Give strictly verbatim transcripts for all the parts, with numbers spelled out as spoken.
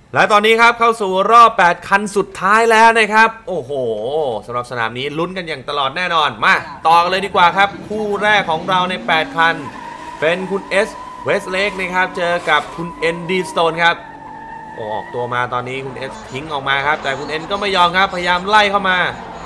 และตอนนี้ครับเข้าสู่รอบแปดคันสุดท้ายแล้วนะครับโอ้โหสำหรับสนามนี้ลุ้นกันอย่างตลอดแน่นอนมาต่อกันเลยดีกว่าครับคู่แรกของเราในแปดคันเป็นคุณ S Westlake นะครับเจอกับคุณ N D Stone ครับออกตัวมาตอนนี้คุณ S ทิ้งออกมาครับแต่คุณ N ก็ไม่ยอมครับพยายามไล่เข้ามา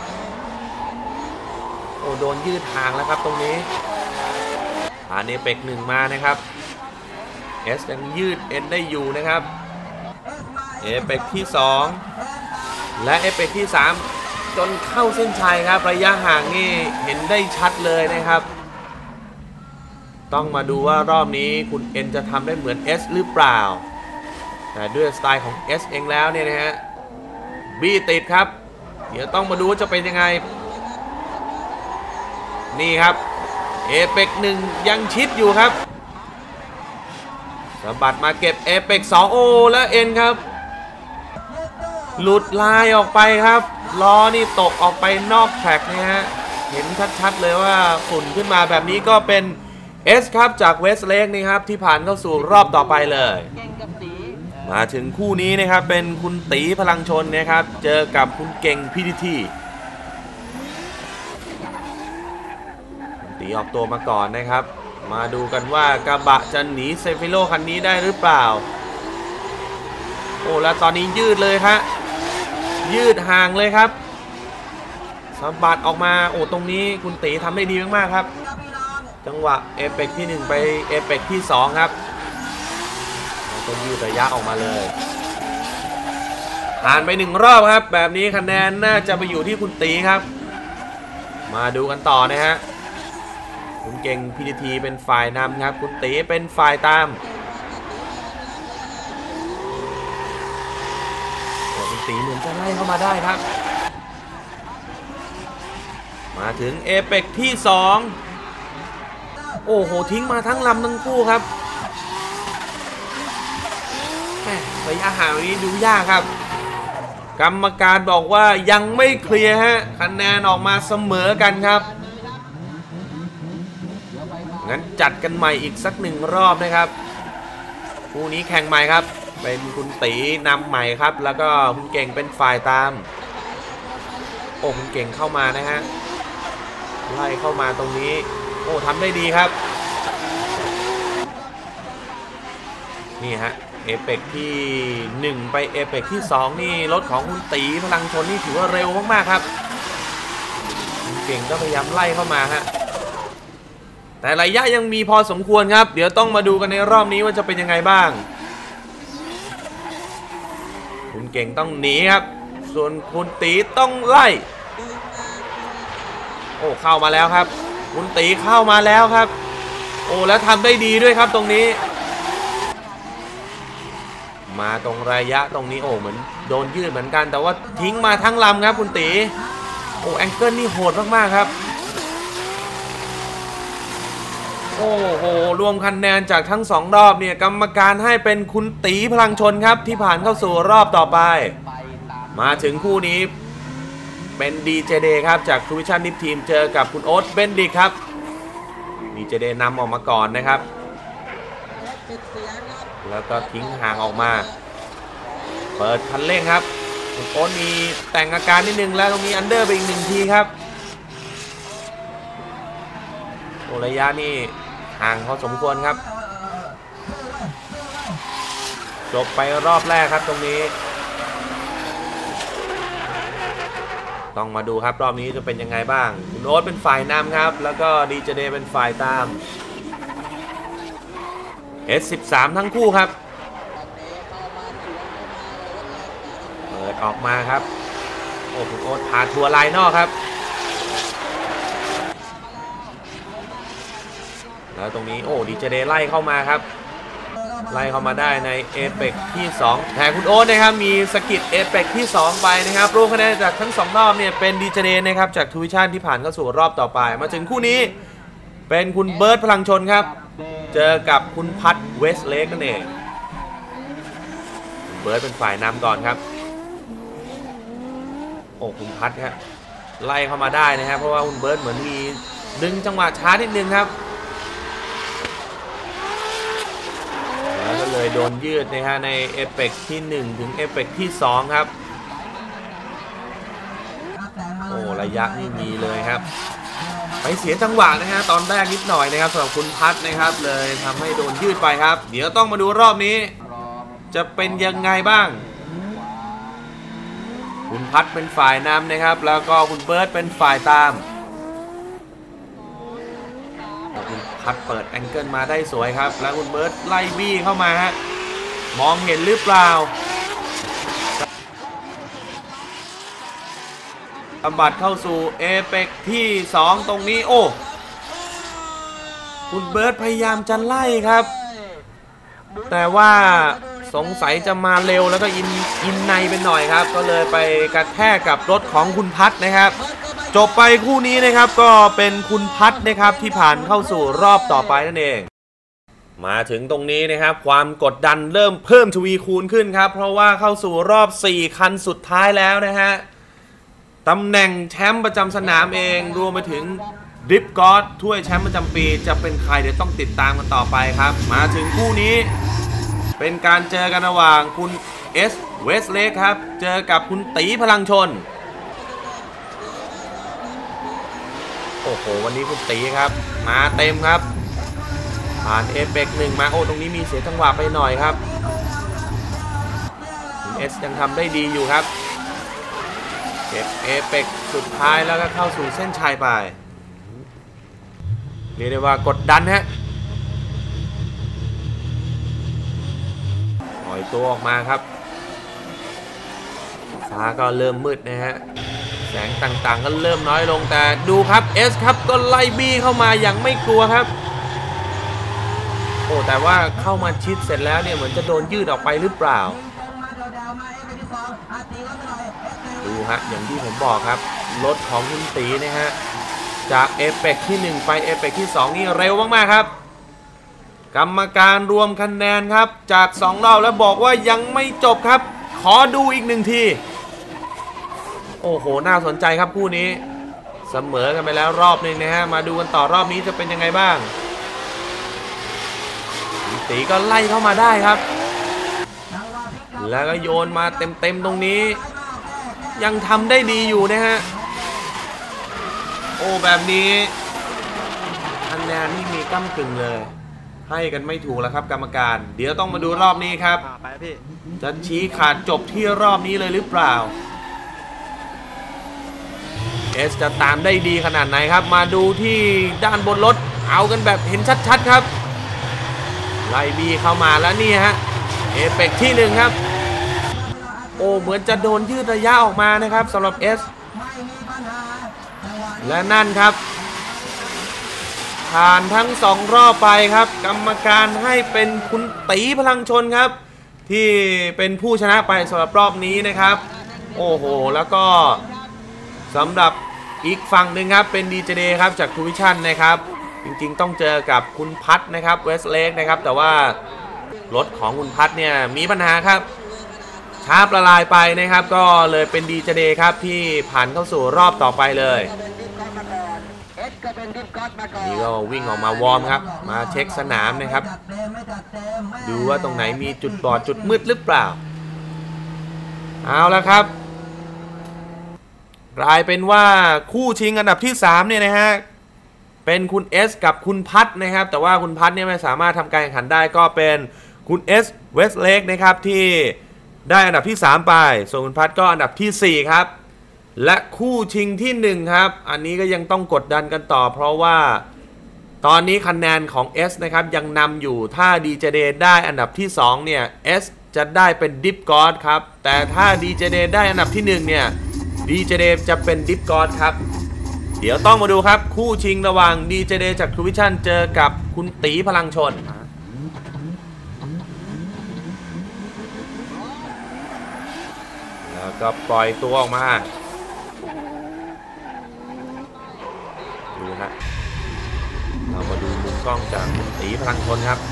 โอ้โดนยืดห่างแล้วครับตรงนี้ผ่านเอเปกหนึ่งมานะครับ S ยังยืด N ได้อยู่นะครับเอเปกที่สองและเอเปกที่สามจนเข้าเส้นชัยครับระยะห่างนี่เห็นได้ชัดเลยนะครับต้องมาดูว่ารอบนี้คุณ N จะทำได้เหมือน S หรือเปล่าแต่ด้วยสไตล์ของ S เองแล้วเนี่ยนะฮะบี้ติดครับเดี๋ยวต้องมาดูว่าจะเป็นยังไงนี่ครับเอเปกหนึ่งยังชิดอยู่ครับสะบัดมาเก็บเอเปกสองโอและ N ครับหลุดลายออกไปครับล้อนี่ตกออกไปนอกแทร็กนะฮะเห็นชัดๆเลยว่าฝุ่นขึ้นมาแบบนี้ก็เป็น S ครับจากเวสต์เลคนี่ครับที่ผ่านเข้าสู่รอบต่อไปเลยมาถึงคู่นี้นะครับเป็นคุณตีพลังชนนะครับเจอกับคุณเก่ง พี ที ที ตีออกตัวมาก่อนนะครับมาดูกันว่ากระบะจะหนีเซฟิโลคันนี้ได้หรือเปล่าโอ้แล้วตอนนี้ยืดเลยครับยืดห่างเลยครับสะบัดออกมาโอ้ตรงนี้คุณตีทำได้ดีมากๆครับจังหวะเอเปกที่หนึ่งไปเอเปกที่สองครับต้องยืดระยะออกมาเลยผ่านไปหนึ่งรอบครับแบบนี้คะแนนน่าจะไปอยู่ที่คุณตีครับมาดูกันต่อนะฮะคุณเก่ง พี ที ที เป็นฝ่ายนำครับคุณตีเป็นฝ่ายตามคุณตีเหมือนจะไล่เข้ามาได้ครับมาถึงเอเปกที่สองโอ้โหทิ้งมาทั้งลำทั้งคู่ครับระยะห่างนี้ดูยากครับกรรมการบอกว่ายังไม่เคลียร์ฮะคะแนนออกมาเสมอกันครับงั้นจัดกันใหม่อีกสักหนึ่งรอบนะครับคู่นี้แข่งใหม่ครับเป็นคุณตีนำใหม่ครับแล้วก็คุณเก่งเป็นฝ่ายตามโอ้คุณเก่งเข้ามานะฮะไล่เข้ามาตรงนี้โอ้ทำได้ดีครับนี่ฮะเอเปกที่หนึ่งไปเอเปกที่สองนี่รถของคุณตีพลังชนนี่ถือว่าเร็วมากๆครับคุณเก่งก็พยายามไล่เข้ามาฮะแต่ระยะยังมีพอสมควรครับเดี๋ยวต้องมาดูกันในรอบนี้ว่าจะเป็นยังไงบ้างคุณเก่งต้องหนีครับส่วนคุณตีต้องไล่โอ้เข้ามาแล้วครับคุณตีเข้ามาแล้วครับโอ้แล้วทำได้ดีด้วยครับตรงนี้มาตรงระยะตรงนี้โอ้เหมือนโดนยืดเหมือนกันแต่ว่าทิ้งมาทั้งลำครับคุณตีโอ้แองเกิลนี่โหดมากๆครับโอ้โหรวมคะแนนจากทั้งสองรอบเนี่ยกรรมการให้เป็นคุณตีพลังชนครับที่ผ่านเข้าสู่รอบต่อไปมาถึงคู่นี้เป็น ดี เจ Day ครับจาก True Vision นิฟทีมเจอกับคุณโอ๊ตเบนดิกครับ ดี เจ Day นำออกมาก่อนนะครับแล้วก็ทิ้งห่างออกมาเปิดคันเร่งครับคุณโอ๊ตมีแต่งอาการนิดนึงแล้วตรงนี้อันเดอร์ไปอีกหนึ่งทีครับโอระยะนี่ห่างพอสมควรครับจบไปรอบแรกครับตรงนี้ต้องมาดูครับรอบนี้จะเป็นยังไงบ้างคุณโอ๊ตเป็นฝ่ายนำครับแล้วก็ดีเจเดย์เป็นฝ่ายตาม เอส สิบสาม ทั้งคู่ครับเปิดออกมาครับโอ้คุณโอ๊ตพาทัวร์ไลน์นอกครับแล้วตรงนี้โอ้ดีเจเดย์ไล่เข้ามาครับไล่เข้ามาได้ในเอเปกที่สองแต่คุณโอ๊ตนะครับมีสกิดเอเปกที่สองไปนะครับรวมคะแนนจากทั้งสองรอบเนี่ยเป็นดีเจเดย์นะครับจากทูวิชั่นที่ผ่านเข้าสู่รอบต่อไปมาถึงคู่นี้เป็นคุณเบิร์ดพลังชนครับเจอกับคุณพัทเวสต์เลคนั่นเองเบิร์ดเป็นฝ่ายนำก่อนครับโอ้คุณพัทครับไล่เข้ามาได้นะครับเพราะว่าคุณเบิร์ดเหมือนมีดึงจังหวะช้านิดนึงครับเลยโดนยืดนะฮะในเอเปกที่หนึ่งถึงเอเปกที่สองครับโอ้ระยะนี่มีเลยครับไปเสียจังหวะนะฮะตอนแรกนิดหน่อยนะครับสำหรับคุณพัฒนะครับเลยทำให้โดนยืดไปครับเดี๋ยวต้องมาดูรอบนี้จะเป็นยังไงบ้างคุณพัฒเป็นฝ่ายนำนะครับแล้วก็คุณเบิร์ตเป็นฝ่ายตามคุณพัฒเปิดแองเกิลมาได้สวยครับแล้วคุณเบิร์ตไล่บี้เข้ามาฮะมองเห็นหรือเปล่าสะบัดเข้าสู่เอเปกที่สองตรงนี้โอ้คุณเบิร์ตพยายามจะไล่ครับแต่ว่าสงสัยจะมาเร็วแล้วก็อินอินในเป็นหน่อยครับก็เลยไปกระแทกกับรถของคุณพัฒนะครับจบไปคู่นี้นะครับก็เป็นคุณพัฒนะครับที่ผ่านเข้าสู่รอบต่อไปนั่นเองมาถึงตรงนี้นะครับความกดดันเริ่มเพิ่มทวีคูณขึ้นครับเพราะว่าเข้าสู่รอบสี่คันสุดท้ายแล้วนะฮะตำแหน่งแชมป์ประจำสนามเองรวมไปถึงดริฟต์กอล์ฟถ้วยแชมป์ประจำปีจะเป็นใครเดี๋ยวต้องติดตามกันต่อไปครับมาถึงคู่นี้เป็นการเจอกันระหว่างคุณเอสเวสเลกครับเจอกับคุณตีพลังชนโอ้โหวันนี้คุณตีครับมาเต็มครับผ่านเอเปกหนึ่งมาโอ้ตรงนี้มีเสียจังหวะไปหน่อยครับคุณเอสยังทำได้ดีอยู่ครับเก็บเอเปกสุดท้ายแล้วก็เข้าสู่เส้นชัยไปเรียกได้ว่ากดดันฮะปล่อยตัวออกมาครับฟ้าก็เริ่มมืดนะฮะแสงต่างๆก็เริ่มน้อยลงแต่ดูครับเอสครับก็ไล่บี้เข้ามาอย่างไม่กลัวครับโอ้แต่ว่าเข้ามาชิดเสร็จแล้วเนี่ยเหมือนจะโดนยืดออกไปหรือเปล่าดูฮะอย่างที่ผมบอกครับรถของคุณตีนะฮะจากเอเปกที่หนึ่งไปเอเปกที่สองนี่เร็วมากๆครับกรรมการรวมคะแนนครับจากสองรอบแล้วบอกว่ายังไม่จบครับขอดูอีกหนึ่งทีโอ้โหน่าสนใจครับคู่นี้เสมอกันไปแล้วรอบหนึ่งนะฮะมาดูกันต่อรอบนี้จะเป็นยังไงบ้างคุณตีก็ไล่เข้ามาได้ครับแล้วก็โยนมาเต็มๆตรงนี้ยังทำได้ดีอยู่นะฮะโอ้แบบนี้คะแนนที่มีก้ำกึ่งเลยให้กันไม่ถูกแล้วครับกรรมการเดี๋ยวต้องมาดูรอบนี้ครับจะชี้ขาดจบที่รอบนี้เลยหรือเปล่าเอสจะตามได้ดีขนาดไหนครับมาดูที่ด้านบนรถเอากันแบบเห็นชัดๆครับไล่บีเข้ามาแล้วนี่ฮะเอเปกที่หนึ่งครับโอ้เหมือนจะโดนยืดระยะออกมานะครับสำหรับเอสและนั่นครับผ่านทั้งสองรอบไปครับกรรมการให้เป็นคุณตีพลังชนครับที่เป็นผู้ชนะไปสำหรับรอบนี้นะครับโอ้โหแล้วก็สำหรับอีกฝั่งหนึ่งครับเป็นดีเจเดครับจากทูวิชั่นนะครับจริงๆต้องเจอกับคุณพัฒนะครับเวสเลกนะครับแต่ว่ารถของคุณพัฒเนี่ยมีปัญหาครับช้าประลายไปนะครับก็เลยเป็นดีเจเดครับที่ผ่านเข้าสู่รอบต่อไปเลยนี่ก็วิ่งออกมาวอร์มครับมาเช็คสนามนะครับดูว่าตรงไหนมีจุดบอดจุดมืดหรือเปล่าเอาละครับกลายเป็นว่าคู่ชิงอันดับที่สามเนี่ยนะฮะเป็นคุณเอสกับคุณพัฒนะครับแต่ว่าคุณพัฒเนี่ยไม่สามารถทำการแข่งขันได้ก็เป็นคุณเอสเวสเลกนะครับที่ได้อันดับที่สามไปส่วนคุณพัฒก็อันดับที่สี่ครับและคู่ชิงที่หนึ่งครับอันนี้ก็ยังต้องกดดันกันต่อเพราะว่าตอนนี้คะแนนของ S นะครับยังนำอยู่ถ้า ดี เจ เด ได้อันดับที่สองเนี่ย S จะได้เป็นดิฟกอร์ดครับแต่ถ้า ดี เจ เด ได้อันดับที่หนึ่งเนี่ย ดี เจ เด จะเป็นดิฟกอร์ดครับเดี๋ยวต้องมาดูครับคู่ชิงระหว่าง ดี เจ เด จากทูวิชั่นเจอกับคุณตีพลังชนแล้วก็ปล่อยตัวออกมาดูฮะเรามาดูมุมกล้องจากคุณตีพลังชนครับ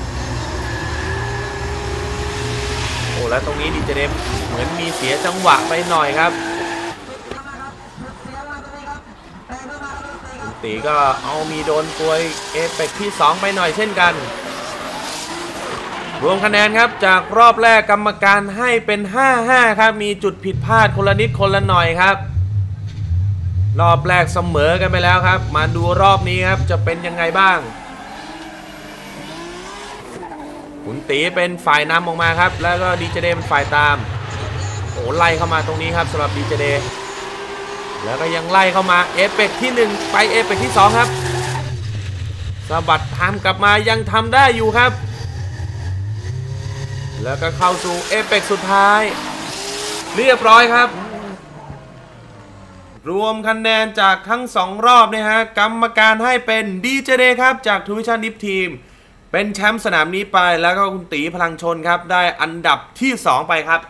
โอ้แล้วตรงนี้ดีเจเดมเหมือนมีเสียจังหวะไปหน่อยครับคุณตีก็เอามีโดนกลวยเอเปกที่สองไปหน่อยเช่นกันรวมคะแนนครับจากรอบแรกกรรมการให้เป็น ห้าห้า ครับมีจุดผิดพลาดคนละนิดคนละหน่อยครับรอบแรกเสมอกันไปแล้วครับมาดูรอบนี้ครับจะเป็นยังไงบ้างขุนตีเป็นฝ่ายนำออกมาครับแล้วก็ดีเจเดเป็นฝ่ายตามโอ้ไล่เข้ามาตรงนี้ครับสำหรับดีเจเดแล้วก็ยังไล่เข้ามาเอเปกที่หนึ่งไปเอเปกที่สองครับสะบัดทำกลับมายังทำได้อยู่ครับแล้วก็เข้าสู่เอเปกสุดท้ายเรียบร้อยครับรวมคะแนนจากทั้งสองรอบนะฮะกรรมการให้เป็นดีเจเดครับจากทูวิชั่นดิฟทีมเป็นแชมป์สนามนี้ไปแล้วก็คุณตีพลังชนครับได้อันดับที่สองไปครับ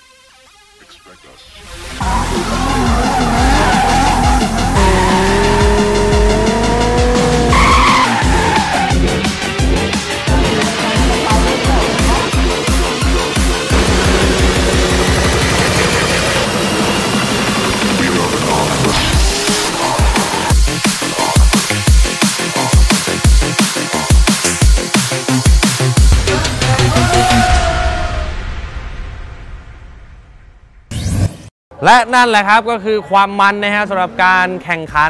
และนั่นแหละครับก็คือความมันนะฮะสำหรับการแข่งขัน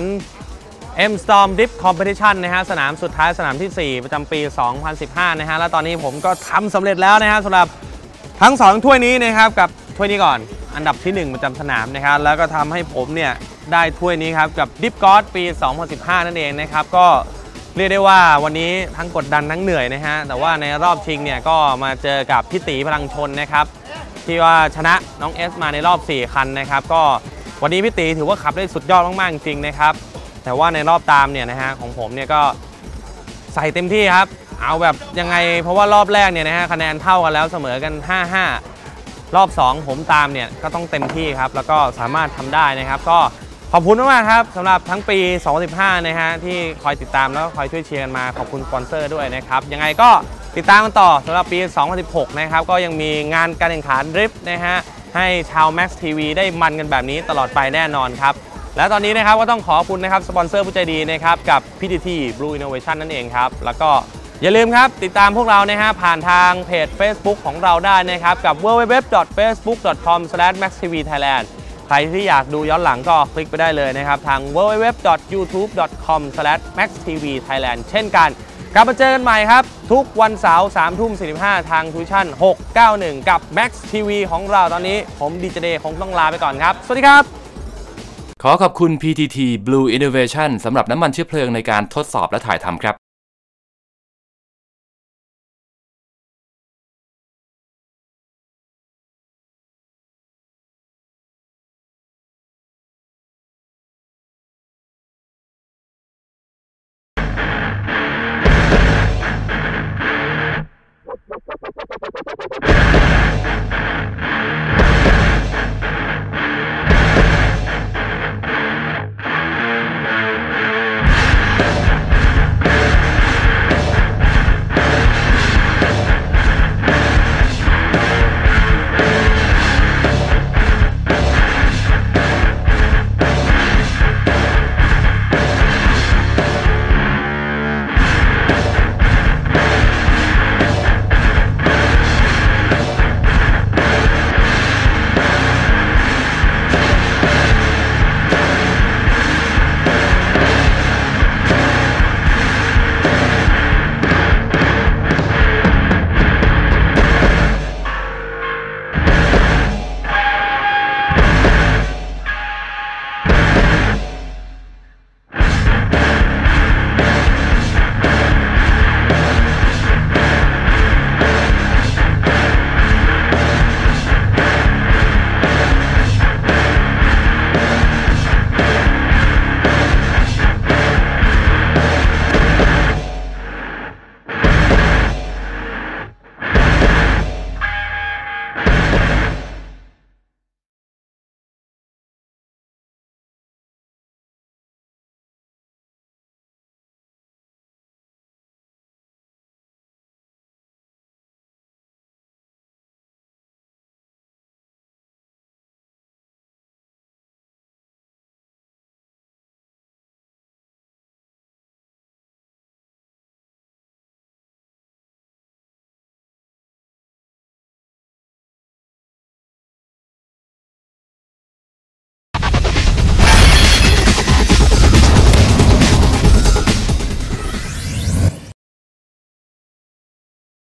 M Storm Drift Competition นะฮะสนามสุดท้ายสนามที่สี่ประจำปีสองพันสิบห้านะฮะและตอนนี้ผมก็ทำสำเร็จแล้วนะฮะสำหรับทั้งสองถ้วยนี้นะครับกับถ้วยนี้ก่อนอันดับที่หนึ่งประจำสนามนะครับแล้วก็ทำให้ผมเนี่ยได้ถ้วยนี้ครับกับ Drift God ปีสองพันสิบห้านั่นเองนะครับก็เรียกได้ว่าวันนี้ทั้งกดดันทั้งเหนื่อยนะฮะแต่ว่าในรอบชิงเนี่ยก็มาเจอกับพี่ตีพลังชนนะครับที่ว่าชนะน้องเอสมาในรอบสี่คันนะครับก็วันนี้พี่ตีถือว่าขับได้สุดยอดมากๆจริงๆนะครับแต่ว่าในรอบตามเนี่ยนะฮะของผมเนี่ยก็ใส่เต็มที่ครับเอาแบบยังไงเพราะว่ารอบแรกเนี่ยนะฮะคะแนนเท่ากันแล้วเสมอกัน ห้าห้ารอบสองผมตามเนี่ยก็ต้องเต็มที่ครับแล้วก็สามารถทำได้นะครับก็ขอบคุณมากๆครับสำหรับทั้งปีสองพันสิบห้านะฮะที่คอยติดตามแล้วก็คอยช่วยเชียร์กันมาขอบคุณสปอนเซอร์ด้วยนะครับยังไงก็ติดตามกันต่อสำหรับปีสองพันสิบหกนะครับก็ยังมีงานการแข่งขันดริฟต์นะฮะให้ชาว Max ที วี ได้มันกันแบบนี้ตลอดไปแน่นอนครับและตอนนี้นะครับก็ต้องขอบคุณนะครับสปอนเซอร์ผู้ใจดีนะครับกับ พี ที ที Blue Innovation นั่นเองครับแล้วก็อย่าลืมครับติดตามพวกเรานะฮะผ่านทางเพจ Facebook ของเราได้นะครับกับ ดับเบิลยู ดับเบิลยู ดับเบิลยู ดอท เฟซบุ๊ก ดอท คอม สแลช แม็กซ์ ที วี ไทยแลนด์ ใครที่อยากดูย้อนหลังก็คลิกไปได้เลยนะครับทาง ดับเบิลยู ดับเบิลยู ดับเบิลยู ดอท ยูทูบ ดอท คอม สแลช แม็กซ์ ที วี ไทยแลนด์ เช่นกันกลับมาเจอกันใหม่ครับทุกวันเสาร์ สามทุ่มสี่สิบห้า ทางทูวิชั่นหกเก้าหนึ่งกับ Max ที วี ของเราตอนนี้ผมดีเจเดย์คงต้องลาไปก่อนครับสวัสดีครับขอขอบคุณ พี ที ที Blue Innovation สำหรับน้ำมันเชื้อเพลิงในการทดสอบและถ่ายทำครับ